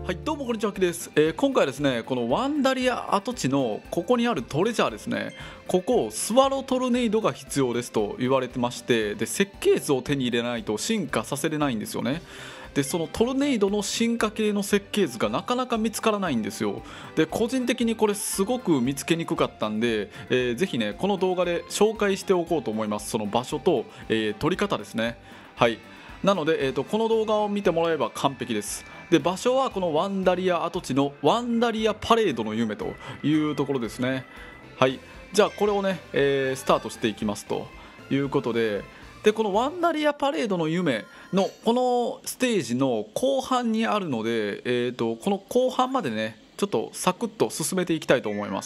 はい、どうもこんにちは、きです。今回はですね、このワンダリア跡地のここにあるトレジャーですね、ここスワロトルネイドが必要ですと言われてまして、で設計図を手に入れないと進化させれないんですよね。でそのトルネイドの進化系の設計図がなかなか見つからないんですよ。で個人的にこれすごく見つけにくかったんで、ぜひねこの動画で紹介しておこうと思います。その場所と、撮り方ですね。はい、なので、この動画を見てもらえば完璧です。で場所はこのワンダリア跡地のワンダリアパレードの夢というところですね。はい、じゃあこれをね、スタートしていきますということで、このワンダリアパレードの夢のこのステージの後半にあるので、この後半までねちょっとサクッと進めていきたいと思います。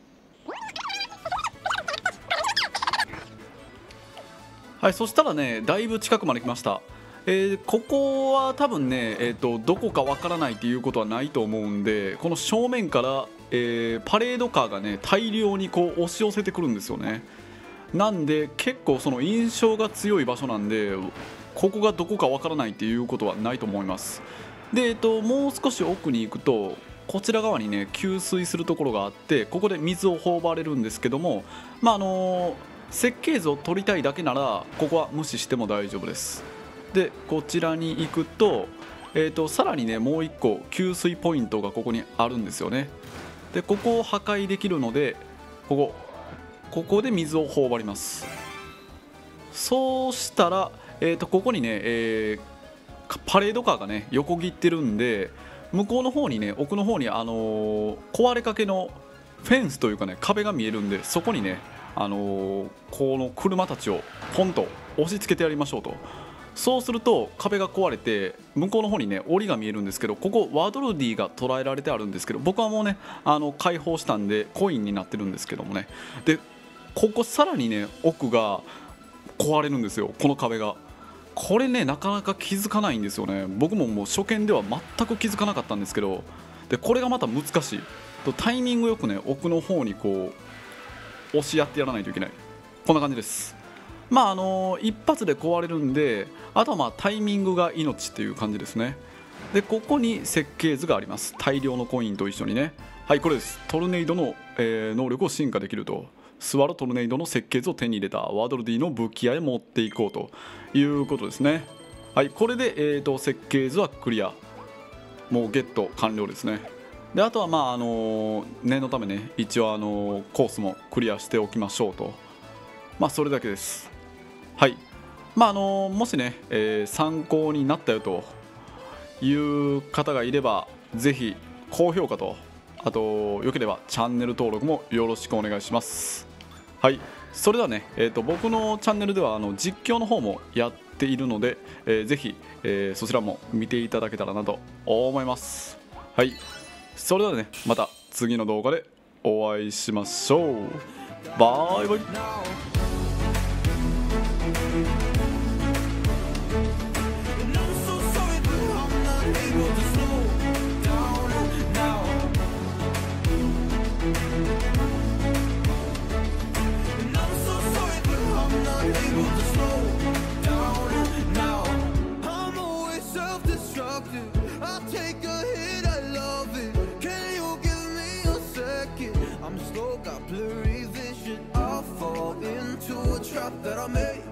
はい、そしたらねだいぶ近くまで来ました。ここは多分ね、どこかわからないっていうことはないと思うんで、この正面から、パレードカーがね大量にこう押し寄せてくるんですよね。なんで結構その印象が強い場所なんで、ここがどこかわからないっていうことはないと思います。で、もう少し奥に行くとこちら側にね給水するところがあって、ここで水を頬張れるんですけども、設計図を取りたいだけならここは無視しても大丈夫です。でこちらに行くと、さらにねもう1個給水ポイントがここにあるんですよね。でここを破壊できるのでここで水を頬張ります。そうしたら、ここにね、パレードカーがね横切ってるんで、向こうの方にね奥の方に、壊れかけのフェンスというかね壁が見えるんで、そこにね、この車たちをポンと押し付けてやりましょうと。そうすると壁が壊れて向こうの方にね檻が見えるんですけど、ここワドルディが捉えられてあるんですけど、僕はもうね解放したんでコインになってるんですけどもね。でここさらにね奥が壊れるんですよ、この壁が。これねなかなか気づかないんですよね。僕ももう初見では全く気づかなかったんですけど、でこれがまた難しいと、タイミングよくね奥の方にこう押しやってやらないといけない。こんな感じです。一発で壊れるんで、あとはタイミングが命っていう感じですね。でここに設計図があります。大量のコインと一緒にね。はい、これです。トルネイドの、能力を進化できると。スワロトルネイドの設計図を手に入れたワドルディの武器屋へ持っていこうということですね。はい、これで、設計図はクリア、もうゲット完了ですね。であとは念のためね一応コースもクリアしておきましょうと。それだけです。はい、もしね、参考になったよという方がいればぜひ高評価と、あとよければチャンネル登録もよろしくお願いします。はい、それではね、僕のチャンネルでは実況の方もやっているので、ぜひ、そちらも見ていただけたらなと思います。はい、それではねまた次の動画でお会いしましょう。バイバイ。 I'm slow, got blurry vision. I'll fall into a trap that I made.